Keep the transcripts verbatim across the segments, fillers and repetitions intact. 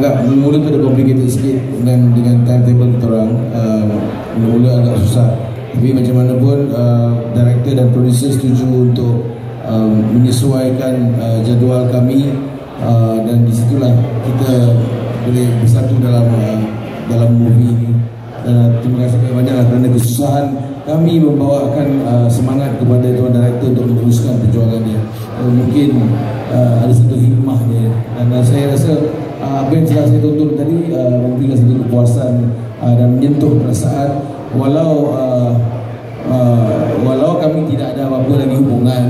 agak mula-mula tu ada complicated sikit dengan dengan timetable kita orang. uh, Mula-mula agak susah, tapi macam mana pun uh, director dan producer setuju untuk uh, menyesuaikan uh, jadual kami, uh, dan disitulah kita boleh bersatu dalam uh, dalam movie ini. Dan uh, terima kasih banyak kerana kesusahan kami membawakan uh, semangat kepada tuan director untuk meneruskan perjuangan dia. Uh, mungkin uh, ada satu hikmah dia, dan uh, saya rasa uh, apa yang telah saya tonton tadi uh, memberikan satu kepuasan uh, dan menyentuh perasaan. Walau uh, uh, walau kami tidak ada apa-apa lagi hubungan,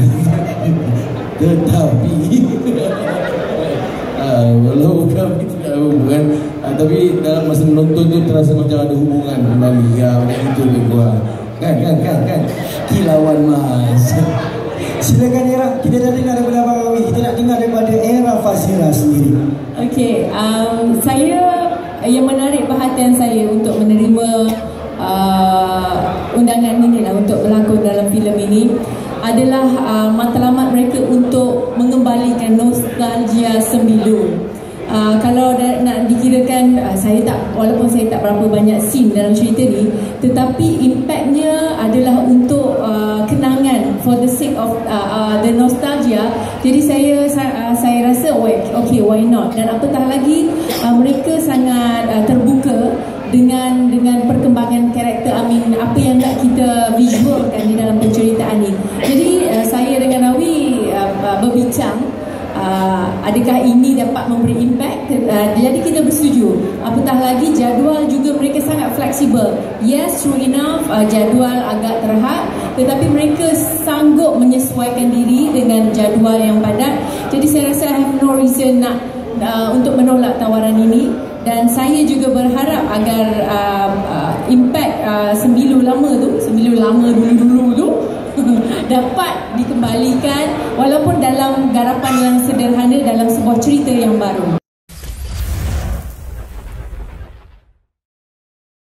tetapi uh, walau kami tidak ada hubungan, uh, tapi dalam masa menonton tu terasa macam ada hubungan kembali. Ya, macam itu lebih kurang. Kan, kan, kan, kan. Kilauan mas. Silakan Era, kita dah dengar daripada Abang Awi, kita nak dengar daripada Era Fazira sendiri. Okey, um, saya yang menarik perhatian saya untuk menerima uh, undangan ini lah untuk berlakon dalam filem ini adalah uh, matlamat mereka untuk mengembalikan nostalgia Sembilu. Uh, kalau dah, nak dikirakan, uh, saya tak, walaupun saya tak berapa banyak scene dalam cerita ni, tetapi impactnya adalah untuk uh, kenangan, for the sake of uh, uh, the nostalgia. Jadi saya uh, saya rasa okay, why not. Dan apatah lagi uh, mereka sangat uh, terbuka dengan dengan perkembangan karakter Amin, apa yang nak kita visualkan di dalam penceritaan ini. Jadi uh, saya dengan Awi uh, uh, berbincang, Uh, adakah ini dapat memberi impact. uh, Jadi kita bersetuju. Apatah lagi jadual juga mereka sangat fleksibel. Yes, true enough, uh, jadual agak terhad, tetapi mereka sanggup menyesuaikan diri dengan jadual yang padat. Jadi saya rasa I have no reason nak uh, untuk menolak tawaran ini. Dan saya juga berharap agar uh, uh, impact uh, Sembilu lama tu, Sembilu lama dulu-dulu tu dapat dikembalikan, walaupun dalam garapan yang sederhana, dalam sebuah cerita yang baru.